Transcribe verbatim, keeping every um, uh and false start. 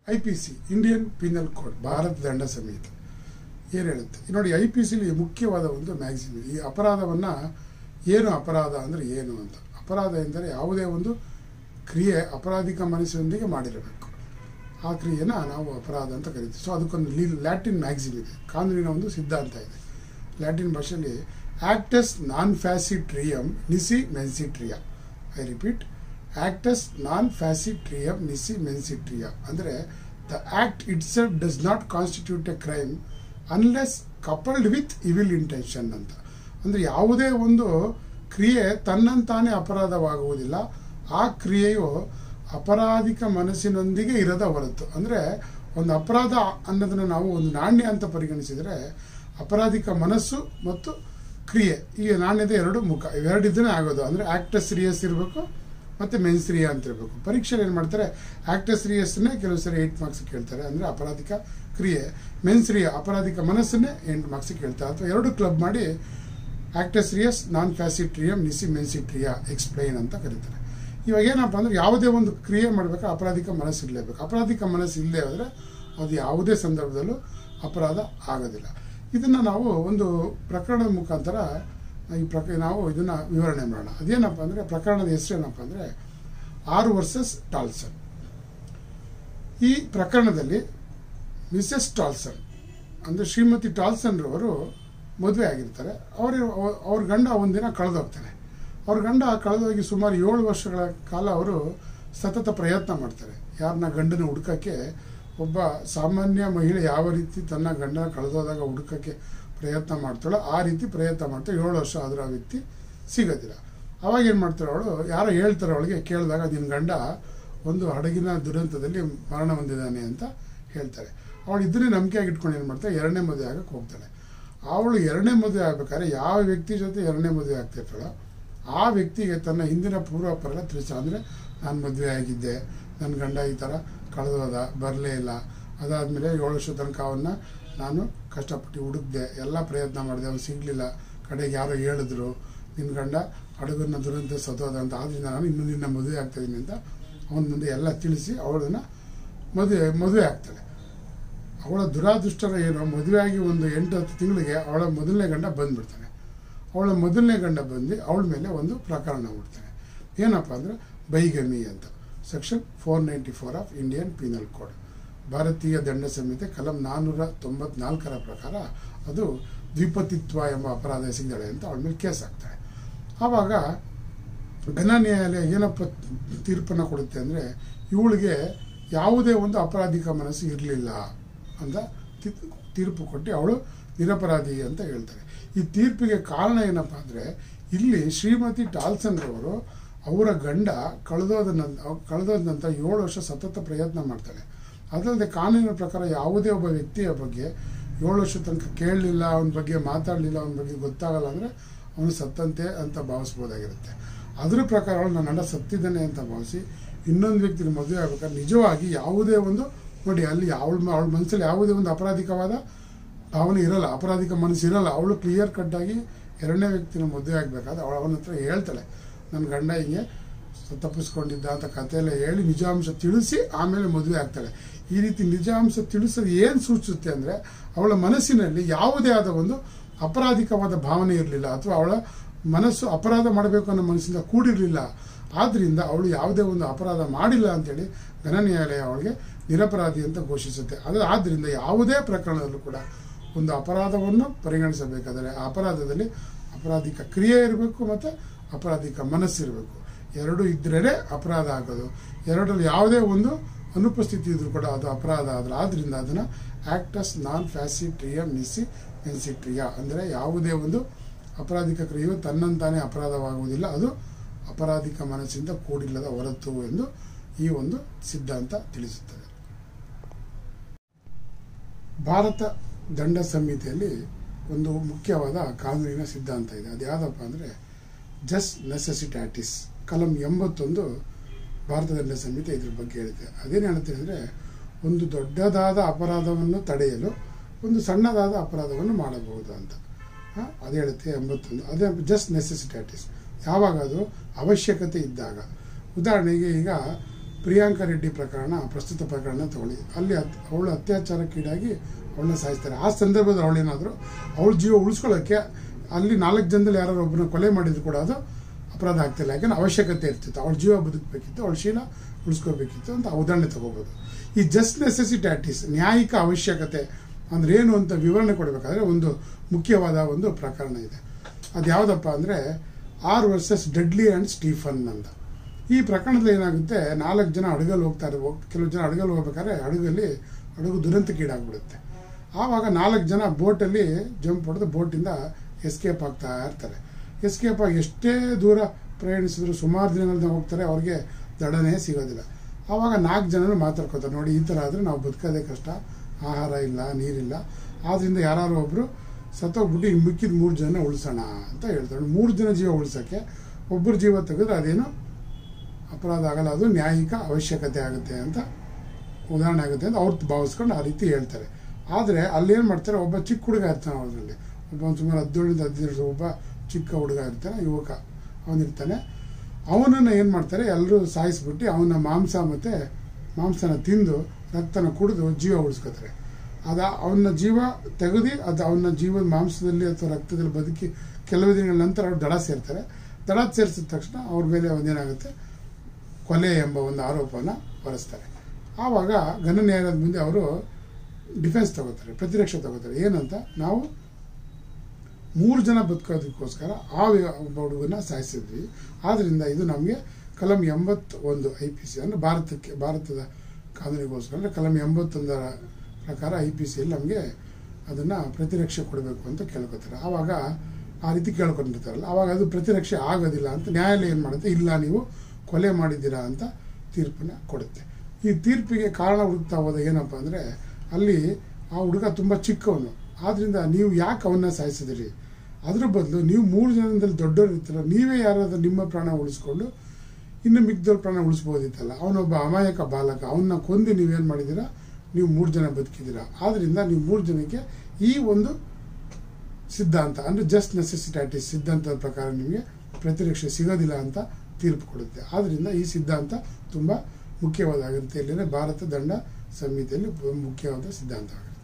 I P C Indian penal code ಭಾರತ ದಂಡ ಸಂಹಿತೆ ಏನು ಹೇಳುತ್ತೆ ನೋಡಿ. ಐ ಪಿ ಸಿಲಿ ಮುಖ್ಯವಾದ ಒಂದು ಮ್ಯಾಕ್ಸಿಮ್ ಈ ಅಪರಾಧವನ್ನು ಏನು ಅಪರಾಧ ಅಂದರೆ ಏನು ಅಂತ. ಅಪರಾಧ ಎಂದರೆ ಯಾವುದೇ ಒಂದು ಕ್ರಿಯೆ ಅಪರಾಧಿಕ ಮನಸ್ಸಿನೊಂದಿಗೆ ಮಾಡಿರಬೇಕು, ಆ ಕ್ರಿಯೆನ ನಾವು ಅಪರಾಧ ಅಂತ ಕರಿತೀವಿ. ಸೊ ಅದಕ್ಕೊಂದು ಲೀ ಲ್ಯಾಟಿನ್ ಮ್ಯಾಕ್ಸಿಮ್ ಇದೆ, ಕಾನೂನಿನ ಒಂದು ಸಿದ್ಧಾಂತ ಇದೆ. ಲ್ಯಾಟಿನ್ ಭಾಷೆಯಲ್ಲಿ ಆಕ್ಟಸ್ ನಾನ್ ಫ್ಯಾಸಿಟ್ರಿಯಮ್ ನಿಸಿ ಮೆನ್ಸಿಟ್ರಿಯಾ. ಐ ರಿಪೀಟ್, ಆಕ್ಟಸ್ ನಾನ್ ಫ್ಯಾಸಿಟ್ರಿಯಮ್ ನಿಸಿ ಮೆನ್ಸಿಟ್ರಿಯಾ ಅಂದರೆ the act itself does not constitute a crime unless coupled with evil intention ಅಂತ. ಅಂದರೆ ಯಾವುದೇ ಒಂದು ಕ್ರಿಯೆ ತನ್ನಂತಾನೇ ಅಪರಾಧವಾಗುವುದಿಲ್ಲ, ಆ ಕ್ರಿಯೆಯು ಅಪರಾಧಿಕ ಮನಸ್ಸಿನೊಂದಿಗೆ ಇರದ ಹೊರತು. ಅಂದರೆ ಒಂದು ಅಪರಾಧ ಅನ್ನೋದನ್ನು ನಾವು ಒಂದು ನಾಣ್ಯ ಅಂತ ಪರಿಗಣಿಸಿದರೆ ಅಪರಾಧಿಕ ಮನಸ್ಸು ಮತ್ತು ಕ್ರಿಯೆ ಈ ನಾಣ್ಯದ ಎರಡು ಮುಖ, ಇವೆರಡಿದ್ದನೇ ಆಗೋದು. ಅಂದರೆ ಆಕ್ಟಸ್ ರಿಯಸ್ ಇರಬೇಕು ಮತ್ತು ಮೆನ್ಸ್ ರಿಯಾ ಅಂತ ಇರಬೇಕು. ಪರೀಕ್ಷೆಯಲ್ಲಿ ಏನು ಮಾಡ್ತಾರೆ, ಆಕ್ಟಸ್ ರಿಯಸ್ನೇ ಕೆಲವು ಸರಿ ಏಟ್ ಮಾರ್ಕ್ಸ್ ಕೇಳ್ತಾರೆ, ಅಂದರೆ ಅಪರಾಧಿಕ ಕ್ರಿಯೆ. ಮೆನ್ಸ್ ರಿಯಾ ಅಪರಾಧಿಕ ಮನಸ್ಸನ್ನೇ ಎಂಟು ಮಾರ್ಕ್ಸ್ ಕೇಳ್ತಾರೆ. ಅಥವಾ ಎರಡು ಕ್ಲಬ್ ಮಾಡಿ ಆಕ್ಟಸ್ ರಿಯಸ್ ನಾನ್ ಫ್ಯಾಸಿಟ್ರಿಯಮ್ ನಿಸಿ ಮೆನ್ಸಿಟ್ರಿಯಾ ಎಕ್ಸ್ಪ್ಲೈನ್ ಅಂತ ಕರೀತಾರೆ. ಇವಾಗ ಏನಪ್ಪ ಅಂದರೆ ಯಾವುದೇ ಒಂದು ಕ್ರಿಯೆ ಮಾಡಬೇಕಾದ್ರೆ ಅಪರಾಧಿಕ ಮನಸ್ಸು ಇರಲೇಬೇಕು. ಅಪರಾಧಿಕ ಮನಸ್ಸು ಇಲ್ಲದೆ ಹೋದರೆ ಅದು ಯಾವುದೇ ಸಂದರ್ಭದಲ್ಲೂ ಅಪರಾಧ ಆಗೋದಿಲ್ಲ. ಇದನ್ನು ನಾವು ಒಂದು ಪ್ರಕರಣದ ಮುಖಾಂತರ ಈ ಪ್ರಕ ನಾವು ಇದನ್ನು ವಿವರಣೆ ಮಾಡೋಣ. ಅದೇನಪ್ಪ ಅಂದರೆ ಪ್ರಕರಣದ ಹೆಸರೇನಪ್ಪ ಅಂದರೆ ಆರ್ ವರ್ಸಸ್ ಟಾಲ್ಸನ್. ಈ ಪ್ರಕರಣದಲ್ಲಿ ಮಿಸೆಸ್ ಟಾಲ್ಸನ್ ಅಂದರೆ ಶ್ರೀಮತಿ ಟಾಲ್ಸನ್ ರವರು ಮದುವೆ ಆಗಿರ್ತಾರೆ. ಅವ್ರ ಅವ್ರ ಗಂಡ ಒಂದಿನ ಕಳೆದೋಗ್ತಾನೆ. ಅವ್ರ ಗಂಡ ಕಳೆದೋಗಿ ಸುಮಾರು ಏಳು ವರ್ಷಗಳ ಕಾಲ ಅವರು ಸತತ ಪ್ರಯತ್ನ ಮಾಡ್ತಾರೆ. ಯಾರನ್ನ ಗಂಡನ ಹುಡುಕಕ್ಕೆ, ಒಬ್ಬ ಸಾಮಾನ್ಯ ಮಹಿಳೆ ಯಾವ ರೀತಿ ತನ್ನ ಗಂಡನ ಕಳೆದೋದಾಗ ಹುಡುಕಕ್ಕೆ ಪ್ರಯತ್ನ ಮಾಡ್ತಾಳೋ ಆ ರೀತಿ ಪ್ರಯತ್ನ ಮಾಡ್ತಾಳೆ. ಏಳು ವರ್ಷ ಆದರೂ ಆ ವ್ಯಕ್ತಿ ಸಿಗೋದಿಲ್ಲ. ಅವಾಗ ಏನು ಮಾಡ್ತಾಳೆ ಅವಳು, ಯಾರೋ ಹೇಳ್ತಾರೆ ಅವಳಿಗೆ, ಕೇಳಿದಾಗ ನಿನ್ನ ಗಂಡ ಒಂದು ಹಡಗಿನ ದುರಂತದಲ್ಲಿ ಮರಣ ಹೊಂದಿದ್ದಾನೆ ಅಂತ ಹೇಳ್ತಾರೆ. ಅವಳು ಇದನ್ನೇ ನಂಬಿಕೆಯಾಗಿ ಇಟ್ಕೊಂಡು ಏನು ಮಾಡ್ತಾಳೆ, ಎರಡನೇ ಮದುವೆ ಆಗಕ್ಕೆ ಹೋಗ್ತಾಳೆ. ಅವಳು ಎರಡನೇ ಮದುವೆ ಆಗ್ಬೇಕಾದ್ರೆ ಯಾವ ವ್ಯಕ್ತಿ ಜೊತೆ ಎರಡನೇ ಮದುವೆ ಆಗ್ತಿರ್ತಾಳೋ ಆ ವ್ಯಕ್ತಿಗೆ ತನ್ನ ಹಿಂದಿನ ಪೂರ್ವಾಪರೆಲ್ಲ ತಿಳಿಸ. ಅಂದರೆ ನಾನು ಮದುವೆ ಆಗಿದ್ದೆ, ನನ್ನ ಗಂಡ ಈ ಥರ ಕಳೆದೋದ, ಬರಲೇ ಇಲ್ಲ, ಅದಾದಮೇಲೆ ಏಳು ವರ್ಷ ತನಕ ಅವನ್ನ ನಾನು ಕಷ್ಟಪಟ್ಟು ಹುಡುಕ್ದೆ, ಎಲ್ಲ ಪ್ರಯತ್ನ ಮಾಡಿದೆ, ಅವ್ನು ಸಿಗಲಿಲ್ಲ, ಕಡೆಗೆ ಯಾರೋ ಹೇಳಿದ್ರು ನಿನ್ನ ಗಂಡ ಹಡಗನ್ನ ದುರಂತ ಸತ್ತೋದ ಅಂತ, ಆದ್ದರಿಂದ ನಾನು ಇನ್ನೂ ನಿನ್ನ ಮದುವೆ ಆಗ್ತಾಯಿದ್ದೀನಿ ಅಂತ ಅವನ ಮುಂದೆ ಎಲ್ಲ ತಿಳಿಸಿ ಅವಳನ್ನು ಮದುವೆ ಮದುವೆ ಆಗ್ತಾಳೆ. ಅವಳ ದುರಾದೃಷ್ಟರ ಏನೋ, ಮದುವೆ ಆಗಿ ಒಂದು ಎಂಟು ಹತ್ತು ತಿಂಗಳಿಗೆ ಅವಳ ಮೊದಲನೇ ಗಂಡ ಬಂದುಬಿಡ್ತಾನೆ. ಅವಳ ಮೊದಲನೇ ಗಂಡ ಬಂದು ಅವಳ ಮೇಲೆ ಒಂದು ಪ್ರಕರಣ ಹುಡ್ತಾನೆ. ಏನಪ್ಪ ಅಂದರೆ ಬೈಗಮಿ ಅಂತ, section four ninety four of Indian penal code, ಭಾರತೀಯ ದಂಡ ಸಂಹಿತೆ ಕಲಂ ನಾನ್ನೂರ ತೊಂಬತ್ನಾಲ್ಕರ ಪ್ರಕಾರ ಅದು ದ್ವಿಪತಿತ್ವ ಎಂಬ ಅಪರಾಧ ಎಸಗಿದ್ದಾಳೆ ಅಂತ ಅವಳ ಮೇಲೆ ಕೇಸ್ ಆಗ್ತಾಳೆ. ಆವಾಗ ಘನ ನ್ಯಾಯಾಲಯ ಏನಪ್ಪ ತೀರ್ಪನ್ನು ಕೊಡುತ್ತೆ ಅಂದರೆ ಇವಳಿಗೆ ಯಾವುದೇ ಒಂದು ಅಪರಾಧಿಕ ಮನಸ್ಸು ಇರಲಿಲ್ಲ ಅಂತ ತೀರ್ಪು ಕೊಟ್ಟು ಅವಳು ನಿರಪರಾಧಿ ಅಂತ ಹೇಳ್ತಾರೆ. ಈ ತೀರ್ಪಿಗೆ ಕಾರಣ ಏನಪ್ಪ ಅಂದರೆ ಇಲ್ಲಿ ಶ್ರೀಮತಿ ಟಾಲ್ಸನ್ ರವರು ಅವರ ಗಂಡ ಕಳೆದೋದ ನಂತರ ಕಳೆದೋದ ನಂತರ ಏಳು ವರ್ಷ ಸತತ ಪ್ರಯತ್ನ ಮಾಡ್ತಾಳೆ. ಅದಲ್ಲದೆ ಕಾನೂನಿನ ಪ್ರಕಾರ ಯಾವುದೇ ಒಬ್ಬ ವ್ಯಕ್ತಿಯ ಬಗ್ಗೆ ಏಳು ವರ್ಷ ತನಕ ಕೇಳಲಿಲ್ಲ, ಅವನ ಬಗ್ಗೆ ಮಾತಾಡಲಿಲ್ಲ, ಅವನ ಬಗ್ಗೆ ಗೊತ್ತಾಗಲ್ಲ ಅಂದರೆ ಅವನು ಸತ್ತಂತೆ ಅಂತ ಭಾವಿಸ್ಬೋದಾಗಿರುತ್ತೆ. ಅದರ ಪ್ರಕಾರ ಅವಳು ನನ್ನ ಗಂಡ ಸತ್ತಿದ್ದಾನೆ ಅಂತ ಭಾವಿಸಿ ಇನ್ನೊಂದು ವ್ಯಕ್ತಿನ ಮದುವೆ ಆಗ್ಬೇಕಾದ್ರೆ ನಿಜವಾಗಿ ಯಾವುದೇ ಒಂದು ನೋಡಿ ಅಲ್ಲಿ ಅವಳ ಅವಳ ಮನಸ್ಸಲ್ಲಿ ಯಾವುದೇ ಒಂದು ಅಪರಾಧಿಕವಾದ ಭಾವನೆ ಇರಲ್ಲ, ಅಪರಾಧಿಕ ಮನಸ್ಸು ಇರಲ್ಲ. ಅವಳು ಕ್ಲಿಯರ್ ಕಟ್ಟಾಗಿ ಎರಡನೇ ವ್ಯಕ್ತಿನ ಮದುವೆ ಆಗಬೇಕಾದ್ರೆ ಅವಳು ಅವನ ಹತ್ರ ಹೇಳ್ತಾಳೆ, ನನ್ನ ಗಂಡ ಹಿಂಗೆ ತಪ್ಪಿಸ್ಕೊಂಡಿದ್ದ ಅಂತ ಕಥೆಯೆಲ್ಲ ಹೇಳಿ ನಿಜಾಂಶ ತಿಳಿಸಿ ಆಮೇಲೆ ಮದುವೆ ಆಗ್ತಾಳೆ. ಈ ರೀತಿ ನಿಜಾಂಶ ತಿಳಿಸೋದು ಏನು ಸೂಚಿಸುತ್ತೆ ಅಂದರೆ ಅವಳ ಮನಸ್ಸಿನಲ್ಲಿ ಯಾವುದೇ ಆದ ಒಂದು ಅಪರಾಧಿಕವಾದ ಭಾವನೆ ಇರಲಿಲ್ಲ, ಅಥವಾ ಅವಳ ಮನಸ್ಸು ಅಪರಾಧ ಮಾಡಬೇಕು ಅನ್ನೋ ಮನಸ್ಸಿಂದ ಕೂಡಿರಲಿಲ್ಲ. ಆದ್ದರಿಂದ ಅವಳು ಯಾವುದೇ ಒಂದು ಅಪರಾಧ ಮಾಡಿಲ್ಲ ಅಂತೇಳಿ ಘನ ನ್ಯಾಯಾಲಯ ಅವಳಿಗೆ ನಿರಪರಾಧಿ ಅಂತ ಘೋಷಿಸುತ್ತೆ. ಅದು ಆದ್ದರಿಂದ ಯಾವುದೇ ಪ್ರಕರಣದಲ್ಲೂ ಕೂಡ ಒಂದು ಅಪರಾಧವನ್ನು ಪರಿಗಣಿಸಬೇಕಾದರೆ ಆ ಅಪರಾಧದಲ್ಲಿ ಅಪರಾಧಿಕ ಕ್ರಿಯೆ ಇರಬೇಕು ಮತ್ತು ಅಪರಾಧಿಕ ಮನಸ್ಸಿರಬೇಕು. ಎರಡು ಇದ್ರೇ ಅಪರಾಧ ಆಗೋದು. ಎರಡರಲ್ಲಿ ಯಾವುದೇ ಒಂದು ಅನುಪಸ್ಥಿತಿ ಇದ್ರೂ ಕೂಡ ಅದು ಅಪರಾಧ ಆದ್ರೆ ಆದ್ದರಿಂದ ಅದನ್ನು ಆಕ್ಟಸ್ ನಾನ್ ಫ್ಯಾಸಿಟ್ರಿಯಮ್ ನಿಸಿ ಮೆನ್ಸಿಟ್ರಿಯಾ ಅಂದರೆ ಯಾವುದೇ ಒಂದು ಅಪರಾಧಿಕ ಕ್ರಿಯೆಯು ತನ್ನಂತಾನೇ ಅಪರಾಧವಾಗುವುದಿಲ್ಲ, ಅದು ಅಪರಾಧಿಕ ಮನಸ್ಸಿಂದ ಕೂಡಿಲ್ಲದ ಹೊರತು ಎಂದು ಈ ಒಂದು ಸಿದ್ಧಾಂತ ತಿಳಿಸುತ್ತದೆ. ಭಾರತ ದಂಡ ಸಂಹಿತೆಯಲ್ಲಿ ಒಂದು ಮುಖ್ಯವಾದ ಕಾನೂನಿನ ಸಿದ್ಧಾಂತ ಇದೆ. ಅದು ಯಾವುದಪ್ಪ ಅಂದರೆ ಜಸ್ ನೆಸೆಸಿಟ್ಯಾಟಿಸ್ ಕಲಂ ಎಂಬತ್ತೊಂದು ಭಾರತ ದಂಡ ಸಂಹಿತೆ ಇದ್ರ ಬಗ್ಗೆ ಹೇಳಿದೆ. ಅದೇನು ಹೇಳುತ್ತೆ ಅಂದರೆ ಒಂದು ದೊಡ್ಡದಾದ ಅಪರಾಧವನ್ನು ತಡೆಯಲು ಒಂದು ಸಣ್ಣದಾದ ಅಪರಾಧವನ್ನು ಮಾಡಬಹುದು ಅಂತ ಅದು ಹೇಳುತ್ತೆ ಎಂಬತ್ತೊಂದು. ಅದೇ ಜಸ್ಟ್ ನೆಸೆಸಿಟ್ಯಾಟಿಸ್ ಯಾವಾಗ ಅದು ಅವಶ್ಯಕತೆ ಇದ್ದಾಗ. ಉದಾಹರಣೆಗೆ ಈಗ ಪ್ರಿಯಾಂಕಾ ರೆಡ್ಡಿ ಪ್ರಕರಣ, ಪ್ರಸ್ತುತ ಪ್ರಕರಣ ತಗೊಳ್ಳಿ. ಅಲ್ಲಿ ಅತ್ ಅವಳು ಅತ್ಯಾಚಾರಕ್ಕೀಡಾಗಿ ಅವಳನ್ನ ಸಾಯಿಸ್ತಾರೆ. ಆ ಸಂದರ್ಭದಲ್ಲಿ ಅವಳೇನಾದರೂ ಅವಳ ಜೀವ ಉಳಿಸ್ಕೊಳ್ಳೋಕ್ಕೆ ಅಲ್ಲಿ ನಾಲ್ಕು ಜನದಲ್ಲಿ ಯಾರು ಒಬ್ಬರನ್ನ ಕೊಲೆ ಮಾಡಿದ್ರು ಕೂಡ ಅದು ಅಪರಾಧ ಆಗ್ತಿಲ್ಲ. ಯಾಕಂದ್ರೆ ಅವಶ್ಯಕತೆ ಇರ್ತಿತ್ತು, ಅವಳ ಜೀವ ಬದುಕಬೇಕಿತ್ತು, ಅವಳ ಶೀಲ ಉಳಿಸ್ಕೋಬೇಕಿತ್ತು ಅಂತ ಉದಾಹರಣೆ ತಗೋಬೋದು. ಈ ಜಸ್ಟ್ ನೆಸೆಸಿಟ್ಯಾಟಿಸ್, ನ್ಯಾಯಿಕ ಅವಶ್ಯಕತೆ ಅಂದ್ರೆ ಏನು ಅಂತ ವಿವರಣೆ ಕೊಡಬೇಕಾದ್ರೆ ಒಂದು ಮುಖ್ಯವಾದ ಒಂದು ಪ್ರಕರಣ ಇದೆ. ಅದು ಯಾವುದಪ್ಪ ಅಂದರೆ R versus Dudley and Stephen ಅಂತ. ಈ ಪ್ರಕರಣದಲ್ಲಿ ಏನಾಗುತ್ತೆ, ನಾಲ್ಕು ಜನ ಹಡಗಲ್ಲಿ ಹೋಗ್ತಾರೆ. ಕೆಲವು ಜನ ಹಡಗಲ್ಲಿ ಹೋಗ್ಬೇಕಾದ್ರೆ ಹಡಗಲ್ಲಿ ಹಡಗು ದುರಂತಕ್ಕೀಡಾಗ್ಬಿಡುತ್ತೆ. ಆವಾಗ ನಾಲ್ಕು ಜನ ಬೋಟಲ್ಲಿ ಜಂಪ್ ಹೊಡೆದು ಬೋಟಿಂದ ಎಸ್ಕೇಪ್ ಆಗ್ತಾ ಇರ್ತಾರೆ. ಎಸ್ಕೇಪ್ ಆಗಿ ಎಷ್ಟೇ ದೂರ ಪ್ರಯಾಣಿಸಿದ್ರು ಸುಮಾರು ದಿನಗಳನ್ನ ಹೋಗ್ತಾರೆ, ಅವ್ರಿಗೆ ದಡನೇ ಸಿಗೋದಿಲ್ಲ. ಆವಾಗ ನಾಲ್ಕು ಜನರು ಮಾತಾಡ್ಕೋತಾರೆ, ನೋಡಿ ಈ ಥರ ಆದರೆ ನಾವು ಬದುಕೋದೇ ಕಷ್ಟ, ಆಹಾರ ಇಲ್ಲ, ನೀರಿಲ್ಲ, ಆದ್ದರಿಂದ ಯಾರು ಒಬ್ಬರು ಸತ್ತೋಗ್ಬಿಟ್ಟು ಈ ಮಿಕ್ಕಿದ ಮೂರು ಜನ ಉಳಿಸೋಣ ಅಂತ ಹೇಳ್ತಾರೆ. ಮೂರು ಜನ ಜೀವ ಉಳಿಸೋಕ್ಕೆ ಒಬ್ಬರು ಜೀವ ತೆಗೆದ್ರೆ ಅದೇನು ಅಪರಾಧ ಆಗಲ್ಲ, ಅದು ನ್ಯಾಯಿಕ ಅವಶ್ಯಕತೆ ಆಗುತ್ತೆ ಅಂತ ಉದಾಹರಣೆ ಆಗುತ್ತೆ ಅಂತ ಅವ್ರು ಭಾವಿಸ್ಕೊಂಡು ಆ ರೀತಿ ಹೇಳ್ತಾರೆ. ಆದರೆ ಅಲ್ಲೇನು ಮಾಡ್ತಾರೆ, ಒಬ್ಬ ಚಿಕ್ಕ ಹುಡುಗ ಇರ್ತಾನೆ, ಅವರಲ್ಲಿ ಒಬ್ಬ ಸುಮಾರು ಹದಿನೇಳರಿಂದ ಹದಿನೈದು ಒಬ್ಬ ಚಿಕ್ಕ ಹುಡುಗ ಇರ್ತಾನೆ, ಯುವಕ ಅವನಿರ್ತಾನೆ. ಅವನನ್ನು ಏನು ಮಾಡ್ತಾರೆ, ಎಲ್ಲರೂ ಸಾಯಿಸ್ಬಿಟ್ಟು ಅವನ ಮಾಂಸ ಮತ್ತು ಮಾಂಸನ ತಿಂದು ರಕ್ತನ ಕುಡಿದು ಜೀವ ಉಳಿಸ್ಕೋತಾರೆ. ಅದ ಅವನ ಜೀವ ತೆಗೆದು ಅದು ಅವನ ಜೀವದ ಮಾಂಸದಲ್ಲಿ ಅಥವಾ ರಕ್ತದಲ್ಲಿ ಬದುಕಿ ಕೆಲವು ದಿನಗಳ ನಂತರ ಅವ್ರು ದಡ ಸೇರ್ತಾರೆ. ದಡ ಸೇರಿಸಿದ ತಕ್ಷಣ ಅವ್ರ ಮೇಲೆ ಒಂದೇನಾಗುತ್ತೆ, ಕೊಲೆ ಎಂಬ ಒಂದು ಆರೋಪವನ್ನು ಹೊರಿಸ್ತಾರೆ. ಆವಾಗ ಘನ ನ್ಯಾಯಾಲಯದ ಮುಂದೆ ಅವರು ಡಿಫೆನ್ಸ್ ತಗೋತಾರೆ, ಪ್ರತಿರಕ್ಷೆ ತಗೋತಾರೆ. ಏನಂತ, ನಾವು ಮೂರು ಜನ ಬದುಕೋದಕ್ಕೋಸ್ಕರ ಆ ಒಬ್ಬ ಹುಡುಗನ ಸಾಯಿಸಿದ್ವಿ, ಆದ್ದರಿಂದ ಇದು ನಮಗೆ ಕಲಂ ಎಂಬತ್ತೊಂದು ಐ ಪಿ ಸಿ ಅಂದರೆ ಭಾರತಕ್ಕೆ ಭಾರತದ ಕಾನೂನಿಗೋಸ್ಕರ ಅಂದರೆ ಕಲಂ ಎಂಬತ್ತೊಂದರ ಪ್ರಕಾರ ಐ ಪಿ ಸಿಯಲ್ಲಿ ನಮಗೆ ಅದನ್ನು ಪ್ರತಿರಕ್ಷೆ ಕೊಡಬೇಕು ಅಂತ ಕೇಳ್ಕೊತಾರೆ. ಆವಾಗ ಆ ರೀತಿ ಕೇಳ್ಕೊಂಡಿರ್ತಾರಲ್ಲ, ಆವಾಗ ಅದು ಪ್ರತಿರಕ್ಷೆ ಆಗೋದಿಲ್ಲ ಅಂತ ನ್ಯಾಯಾಲಯ ಏನು ಮಾಡುತ್ತೆ, ಇಲ್ಲ ನೀವು ಕೊಲೆ ಮಾಡಿದ್ದೀರಾ ಅಂತ ತೀರ್ಪನ್ನು ಕೊಡುತ್ತೆ. ಈ ತೀರ್ಪಿಗೆ ಕಾರಣ ಹುಡುಕ್ತಾ ಹೋದ ಏನಪ್ಪ ಅಂದರೆ, ಅಲ್ಲಿ ಆ ಹುಡುಗ ತುಂಬ ಚಿಕ್ಕವನು, ಆದ್ದರಿಂದ ನೀವು ಯಾಕೆ ಅವನ್ನ ಸಾಯಿಸಿದಿರಿ, ಅದ್ರ ಬದಲು ನೀವು ಮೂರು ಜನದಲ್ಲಿ ದೊಡ್ಡವರು ಇರ್ತೀರ, ನೀವೇ ಯಾರಾದ್ರೂ ನಿಮ್ಮ ಪ್ರಾಣ ಉಳಿಸ್ಕೊಂಡು ಇನ್ನು ಮಿಕ್ದವ್ರ ಪ್ರಾಣ ಉಳಿಸ್ಬೋದಿತ್ತಲ್ಲ. ಅವನೊಬ್ಬ ಅಮಾಯಕ ಬಾಲಕ, ಅವನ್ನ ಕೊಂದು ನೀವೇನು ಮಾಡಿದ್ದೀರಾ, ನೀವು ಮೂರು ಜನ ಬದುಕಿದ್ದೀರಾ, ಆದ್ದರಿಂದ ನೀವು ಮೂರು ಜನಕ್ಕೆ ಈ ಒಂದು ಸಿದ್ಧಾಂತ ಅಂದರೆ ಜಸ್ಟ್ ನೆಸೆಸಿಟ್ಯಾಟಿಸ್ ಸಿದ್ಧಾಂತದ ಪ್ರಕಾರ ನಿಮಗೆ ಪ್ರತಿರಕ್ಷೆ ಸಿಗೋದಿಲ್ಲ ಅಂತ ತೀರ್ಪು ಕೊಡುತ್ತೆ. ಆದ್ದರಿಂದ ಈ ಸಿದ್ಧಾಂತ ತುಂಬ ಮುಖ್ಯವಾದಾಗಿರುತ್ತೆ. ಇಲ್ಲಿನ ಭಾರತ ದಂಡ ಸಂಹಿತೆಯಲ್ಲಿ ಮುಖ್ಯವಾದ ಸಿದ್ಧಾಂತ ಆಗುತ್ತೆ.